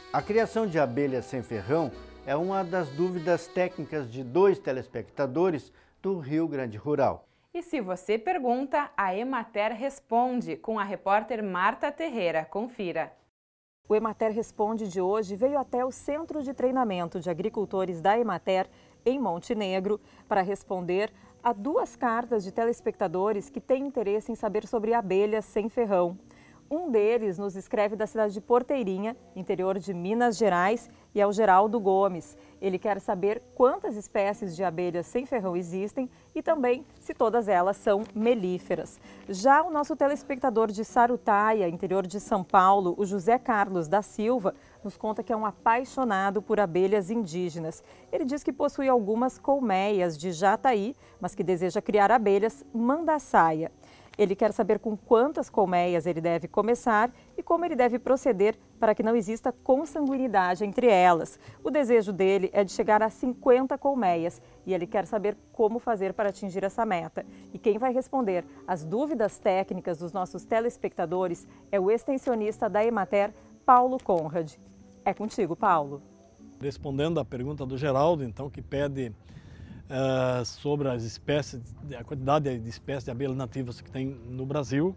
A criação de abelhas sem ferrão é uma das dúvidas técnicas de 2 telespectadores do Rio Grande Rural. E se você pergunta, a Emater responde com a repórter Marta Terreira. Confira. O Emater Responde de hoje veio até o Centro de Treinamento de Agricultores da Emater, em Montenegro, para responder a 2 cartas de telespectadores que têm interesse em saber sobre abelhas sem ferrão. Um deles nos escreve da cidade de Porteirinha, interior de Minas Gerais, e é o Geraldo Gomes. Ele quer saber quantas espécies de abelhas sem ferrão existem e também se todas elas são melíferas. Já o nosso telespectador de Sarutaia, interior de São Paulo, o José Carlos da Silva, nos conta que é um apaixonado por abelhas indígenas. Ele diz que possui algumas colmeias de jataí, mas que deseja criar abelhas mandaçaia. Ele quer saber com quantas colmeias ele deve começar e como ele deve proceder para que não exista consanguinidade entre elas. O desejo dele é de chegar a 50 colmeias e ele quer saber como fazer para atingir essa meta. E quem vai responder as dúvidas técnicas dos nossos telespectadores é o extensionista da Emater, Paulo Conrad. É contigo, Paulo. Respondendo à pergunta do Geraldo, então, que pede sobre as espécies, a quantidade de espécies de abelhas nativas que tem no Brasil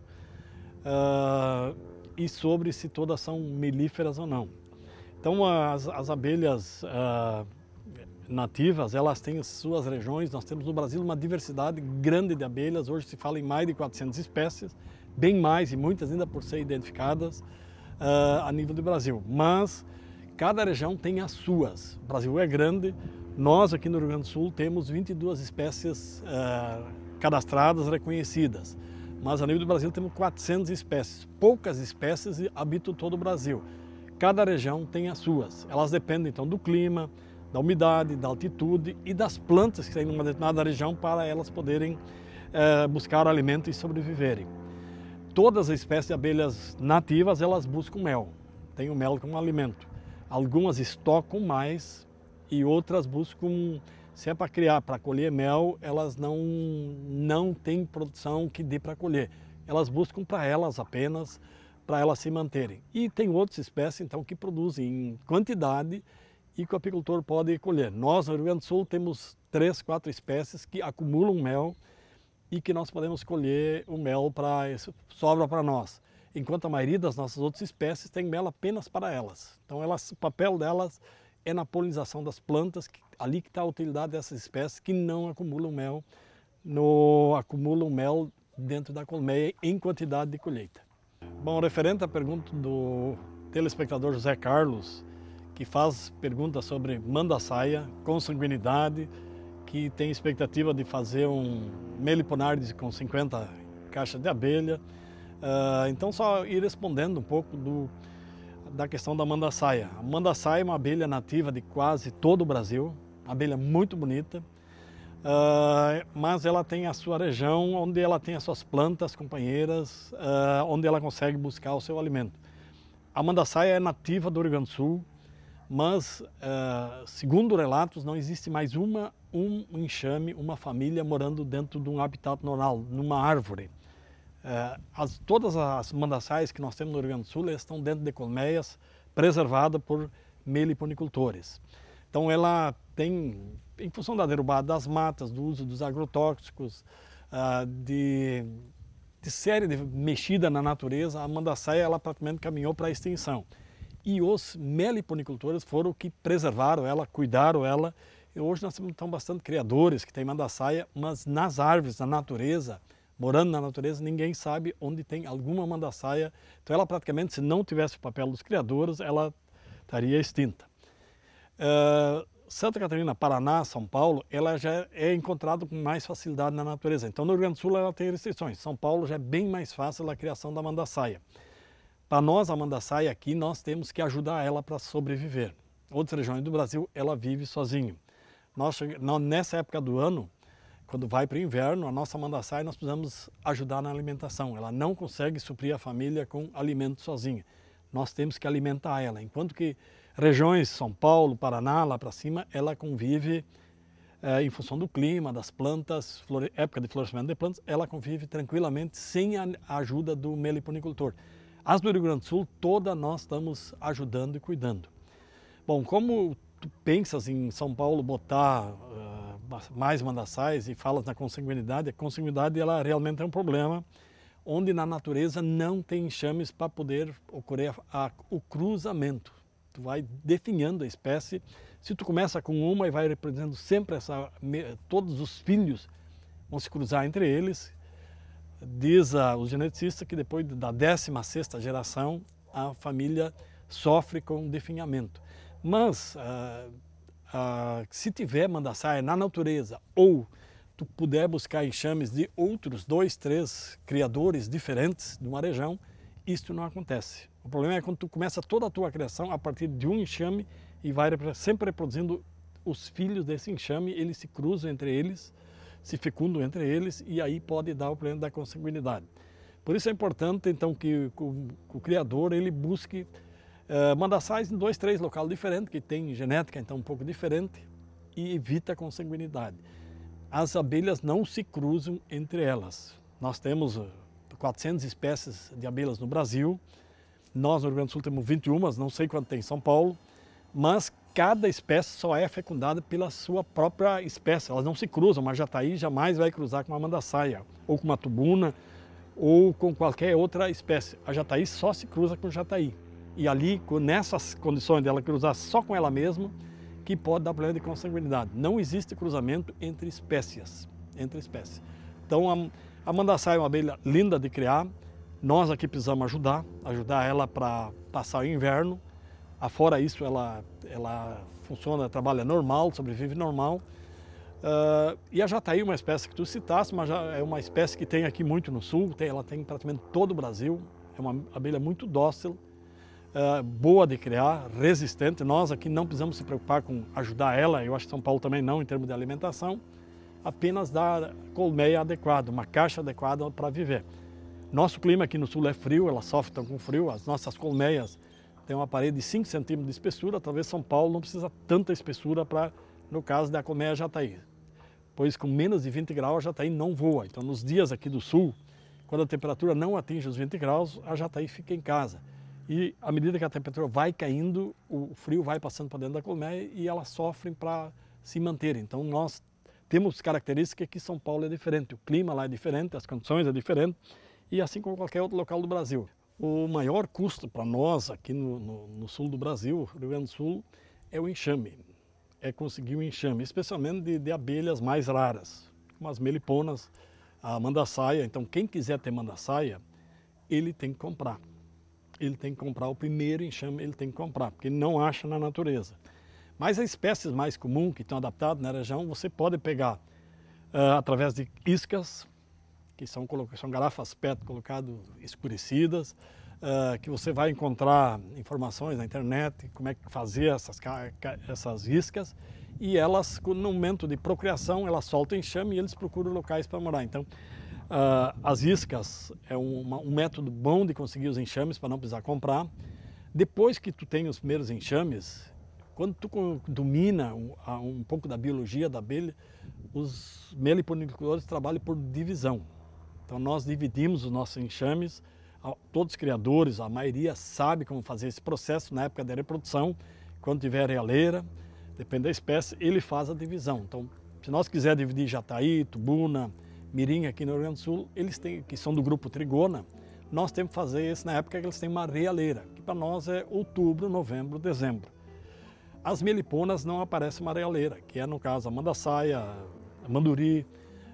e sobre se todas são melíferas ou não. Então, as abelhas nativas, elas têm as suas regiões. Nós temos no Brasil uma diversidade grande de abelhas. Hoje se fala em mais de 400 espécies, bem mais e muitas ainda por ser identificadas a nível do Brasil. Mas cada região tem as suas. O Brasil é grande. Nós aqui no Rio Grande do Sul temos 22 espécies cadastradas, reconhecidas, mas a nível do Brasil temos 400 espécies. Poucas espécies habitam todo o Brasil. Cada região tem as suas. Elas dependem então do clima, da umidade, da altitude e das plantas que tem numa determinada região para elas poderem buscar alimento e sobreviverem. Todas as espécies de abelhas nativas, elas buscam mel, tem o mel como alimento. Algumas estocam mais e outras buscam, se é para criar, para colher mel, elas não têm produção que dê para colher. Elas buscam para elas apenas, para elas se manterem. E tem outras espécies, então, que produzem em quantidade e que o apicultor pode colher. Nós, no Rio Grande do Sul, temos 3, 4 espécies que acumulam mel e que nós podemos colher o mel sobra para nós. Enquanto a maioria das nossas outras espécies tem mel apenas para elas. Então, o papel delas é na polinização das plantas, ali que está a utilidade dessas espécies que não acumulam mel, acumulam mel dentro da colmeia em quantidade de colheita. Bom, referente à pergunta do telespectador José Carlos, que faz perguntas sobre mandaçaia, consanguinidade, que tem expectativa de fazer um meliponárides com 50 caixas de abelha. Então, só ir respondendo um pouco da questão da mandaçaia. A mandaçaia é uma abelha nativa de quase todo o Brasil, uma abelha muito bonita, mas ela tem a sua região onde ela tem as suas plantas companheiras, onde ela consegue buscar o seu alimento. A mandaçaia é nativa do Rio Grande do Sul, mas, segundo relatos, não existe mais um enxame, uma família morando dentro de um habitat normal, numa árvore. Todas as mandaçaias que nós temos no Rio Grande do Sul estão dentro de colmeias preservadas por meliponicultores. Então ela tem, em função da derrubada das matas, do uso dos agrotóxicos, de série de mexida na natureza, a mandaçaia ela praticamente caminhou para a extinção. E os meliponicultores foram que preservaram ela, cuidaram ela. E hoje nós temos então bastante criadores que têm mandaçaia, mas nas árvores, na natureza, morando na natureza, ninguém sabe onde tem alguma mandaçaia. Então ela praticamente, se não tivesse o papel dos criadores, ela estaria extinta. Santa Catarina, Paraná, São Paulo, ela já é encontrada com mais facilidade na natureza. Então no Rio Grande do Sul ela tem restrições. São Paulo já é bem mais fácil a criação da mandaçaia. Para nós, a mandaçaia aqui, nós temos que ajudar ela para sobreviver. Outras regiões do Brasil, ela vive sozinha. Nessa época do ano, quando vai para o inverno, a nossa mandaçaia nós precisamos ajudar na alimentação. Ela não consegue suprir a família com alimento sozinha. Nós temos que alimentar ela. Enquanto que regiões, São Paulo, Paraná, lá para cima, ela convive, em função do clima, das plantas, época de florescimento de plantas, ela convive tranquilamente sem a ajuda do meliponicultor. As do Rio Grande do Sul, todas nós estamos ajudando e cuidando. Bom, como tu pensas em São Paulo botar mais mandaçais e falas na consanguinidade, a consanguinidade ela realmente é um problema, onde na natureza não tem enxames para poder ocorrer o cruzamento. Tu vai definhando a espécie. Se tu começa com uma e vai reproduzindo sempre todos os filhos vão se cruzar entre eles. Diz o geneticista que depois da 16ª geração a família sofre com definhamento. Mas se tiver mandaçaia na natureza ou tu puder buscar enxames de outros 2, 3 criadores diferentes de uma região, isto não acontece. O problema é quando tu começa toda a tua criação a partir de um enxame e vai sempre reproduzindo os filhos desse enxame, eles se cruzam entre eles, se fecundam entre eles e aí pode dar o problema da consanguinidade. Por isso é importante então que o criador ele busque mandaçais em 2, 3 locais diferentes, que tem genética então um pouco diferente e evita a consanguinidade. As abelhas não se cruzam entre elas. Nós temos 400 espécies de abelhas no Brasil. Nós no Rio Grande do Sul temos 21, não sei quanto tem em São Paulo, mas cada espécie só é fecundada pela sua própria espécie. Elas não se cruzam, uma jataí jamais vai cruzar com uma mandaçaia, ou com uma tubuna, ou com qualquer outra espécie. A jataí só se cruza com jataí. E ali, nessas condições dela cruzar só com ela mesma, que pode dar problema de consanguinidade. Não existe cruzamento entre espécies. Então a mandaçaia é uma abelha linda de criar. Nós aqui precisamos ajudar ela para passar o inverno. Afora isso, ela funciona, trabalha normal, sobrevive normal. E a jataí é uma espécie que tu citaste, mas já é uma espécie que tem aqui muito no sul, ela tem praticamente todo o Brasil. É uma abelha muito dócil, boa de criar, resistente. Nós aqui não precisamos se preocupar com ajudar ela, eu acho que São Paulo também não, em termos de alimentação, apenas dar colmeia adequada, uma caixa adequada para viver. Nosso clima aqui no sul é frio, ela sofre tão com frio, as nossas colmeias têm uma parede de 5 centímetros de espessura, talvez São Paulo não precisa tanta espessura para, no caso da colmeia jataí, pois com menos de 20 graus a jataí não voa. Então nos dias aqui do sul, quando a temperatura não atinge os 20 graus, a jataí fica em casa. E à medida que a temperatura vai caindo, o frio vai passando para dentro da colmeia e elas sofrem para se manter. Então nós temos características que São Paulo é diferente, o clima lá é diferente, as condições é diferente, e assim como qualquer outro local do Brasil. O maior custo para nós aqui no sul do Brasil, Rio Grande do Sul, é o enxame. É conseguir o enxame, especialmente de abelhas mais raras, como as meliponas, a mandaçaia. Então quem quiser ter mandaçaia, ele tem que comprar. Ele tem que comprar o primeiro enxame, ele tem que comprar, porque ele não acha na natureza. Mas as espécies mais comuns que estão adaptadas na região, você pode pegar através de iscas, que são garrafas PET colocadas escurecidas, que você vai encontrar informações na internet, como é que fazer essas iscas, e elas, no momento de procriação, elas soltam enxame e eles procuram locais para morar. Então, as iscas é um método bom de conseguir os enxames para não precisar comprar. Depois que tu tem os primeiros enxames, quando tu domina um pouco da biologia da abelha, os meliponicultores trabalham por divisão. Então nós dividimos os nossos enxames, todos os criadores, a maioria sabe como fazer esse processo na época da reprodução, quando tiver realeira, depende da espécie, ele faz a divisão. Então, se nós quisermos dividir jataí, tubuna, mirim aqui no Rio Grande do Sul, eles têm, que são do grupo Trigona, nós temos que fazer isso na época que eles têm uma realeira, que para nós é outubro, novembro, dezembro. As meliponas não aparece uma realeira, que é no caso a mandaçaia, a manduri,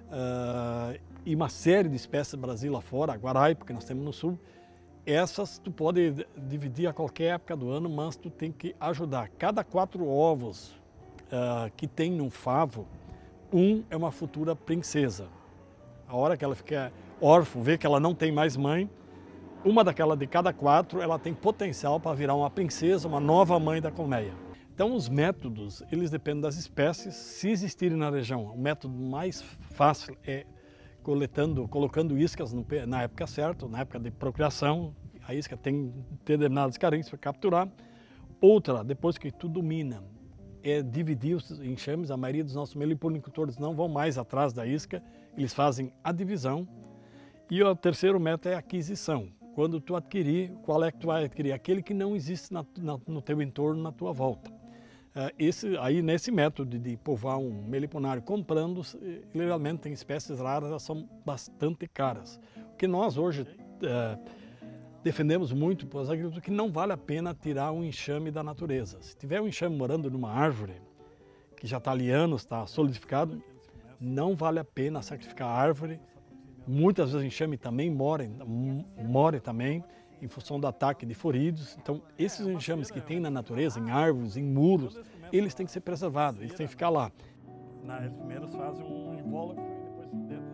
e uma série de espécies do Brasil lá fora, a guaraipa que nós temos no sul. Essas tu pode dividir a qualquer época do ano, mas tu tem que ajudar. Cada 4 ovos que tem num favo, um é uma futura princesa. A hora que ela fica órfã, vê que ela não tem mais mãe, uma de cada 4, ela tem potencial para virar uma princesa, uma nova mãe da colmeia. Então os métodos, eles dependem das espécies, se existirem na região. O método mais fácil é colocando iscas na época certa, na época de procriação. A isca tem determinadas carências para capturar. Outra, depois que tu domina, é dividir os enxames. A maioria dos nossos meliponicultores não vão mais atrás da isca, eles fazem a divisão. E o terceiro método é a aquisição. Quando tu adquirir, qual é que tu vai adquirir? Aquele que não existe no teu entorno, na tua volta. Nesse método de povoar um meliponário comprando, ele realmente tem espécies raras, elas são bastante caras. O que nós hoje defendemos muito para os agricultores que não vale a pena tirar um enxame da natureza. Se tiver um enxame morando numa árvore, que já está ali anos, está solidificado, não vale a pena sacrificar a árvore. Muitas vezes o enxame também morre também, em função do ataque de forídeos. Então, esses enxames que tem na natureza, em árvores, em muros, eles têm que ser preservados, eles têm que ficar lá. Eles primeiro fazem um invólucro e depois dentro.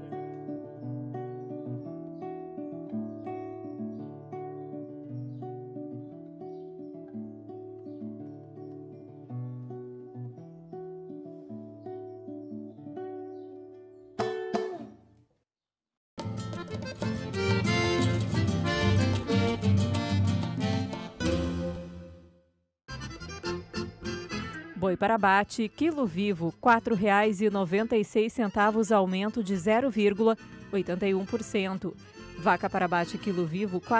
Boi para abate, quilo vivo, R$ 4,96, aumento de 0,81%. Vaca para abate, quilo vivo, R$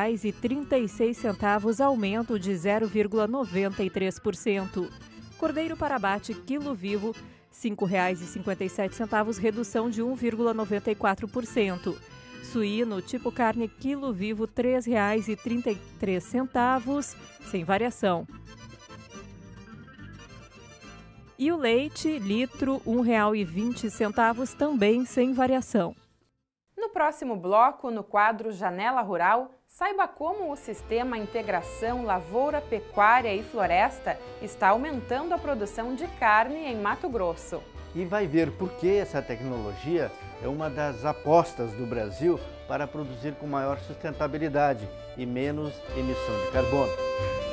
4,36, aumento de 0,93%. Cordeiro para abate, quilo vivo, R$ 5,57, redução de 1,94%. Suíno tipo carne, quilo vivo, R$ 3,33, sem variação. E o leite, litro, R$ 1,20, também sem variação. No próximo bloco, no quadro Janela Rural, saiba como o sistema Integração Lavoura, Pecuária e Floresta está aumentando a produção de carne em Mato Grosso. E vai ver por que essa tecnologia é uma das apostas do Brasil para produzir com maior sustentabilidade e menos emissão de carbono.